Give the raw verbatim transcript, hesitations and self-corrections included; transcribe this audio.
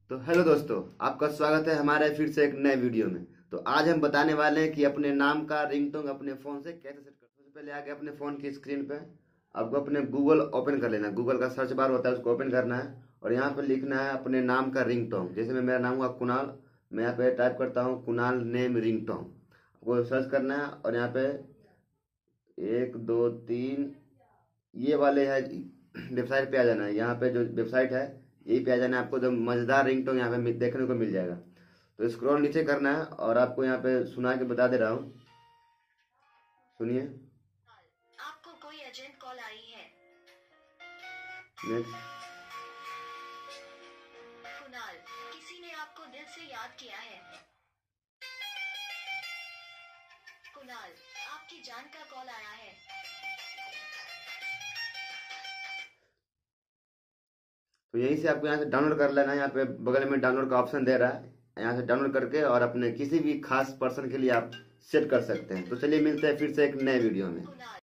तो हेलो दोस्तों, आपका स्वागत है हमारे फिर से एक नए वीडियो में। तो आज हम बताने वाले हैं कि अपने नाम का रिंगटोन अपने फ़ोन से कैसे सेट कर। सबसे पहले आके अपने फ़ोन की स्क्रीन पे आपको अपने गूगल ओपन कर लेना है। गूगल का सर्च बार होता है, उसको ओपन करना है और यहाँ पे लिखना है अपने नाम का रिंगटोन। जैसे मैं मेरा नाम हुआ कुणाल, मैं यहाँ पे टाइप करता हूँ कुणाल नेम रिंगटोन। आपको सर्च करना है और यहाँ पे एक दो तीन ये वाले है वेबसाइट पे आ जाना है। यहाँ पे जो वेबसाइट है यही पे आ जाना है। आपको जो मज़ेदार रिंगटोन यहाँ पे मिल- देखने को मिल जाएगा। तो स्क्रॉल नीचे करना है और आपको यहाँ पे सुना के बता दे रहा हूँ, सुनिए। आपको कोई अर्जेंट कॉल आई है। नेक्स्ट। कुणाल, किसी ने आपको दिल से याद किया है। कुणाल, आपकी जान का कॉल आया है। तो यहीं से आपको यहाँ से डाउनलोड कर लेना है। यहाँ पे बगल में डाउनलोड का ऑप्शन दे रहा है, यहाँ से डाउनलोड करके और अपने किसी भी खास पर्सन के लिए आप सेट कर सकते हैं। तो चलिए मिलते हैं फिर से एक नए वीडियो में। कुणाल